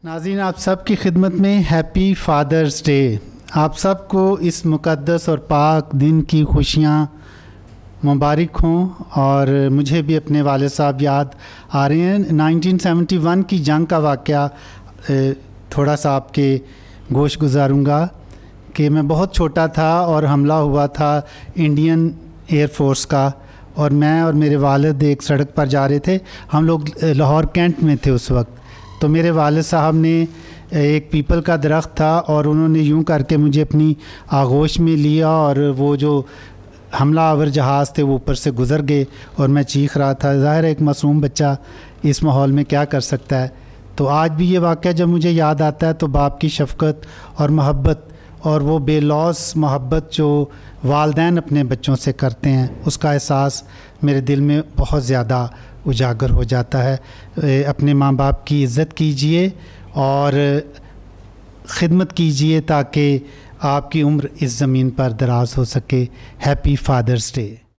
नाज़रीन, आप सब की खिदमत में हैप्पी फादर्स डे। आप सब को इस मुक़द्दस और पाक दिन की खुशियाँ मुबारक हों। और मुझे भी अपने वालिद साहब याद आ रहे हैं। 1971 की जंग का वाक़या थोड़ा सा आपके गोश गुजारूँगा कि मैं बहुत छोटा था और हमला हुआ था इंडियन एयर फोर्स का, और मैं और मेरे वालिद एक सड़क पर जा रहे थे। हम लोग लाहौर कैंट में थे उस वक्त। तो मेरे वालिद साहब ने एक पीपल का दरख्त था और उन्होंने यूं करके मुझे अपनी आगोश में लिया, और वो जो हमला आवर जहाज़ थे वो ऊपर से गुज़र गए और मैं चीख रहा था। ज़ाहिर है एक मासूम बच्चा इस माहौल में क्या कर सकता है। तो आज भी ये वाक़या जब मुझे याद आता है तो बाप की शफ़क़त और मोहब्बत और वो बेलौस मोहब्बत जो वालिदैन अपने बच्चों से करते हैं, उसका एहसास मेरे दिल में बहुत ज़्यादा उजागर हो जाता है। अपने माँ बाप की इज़्ज़त कीजिए और ख़िदमत कीजिए ताकि आपकी उम्र इस ज़मीन पर दराज़ हो सके। Happy father's day.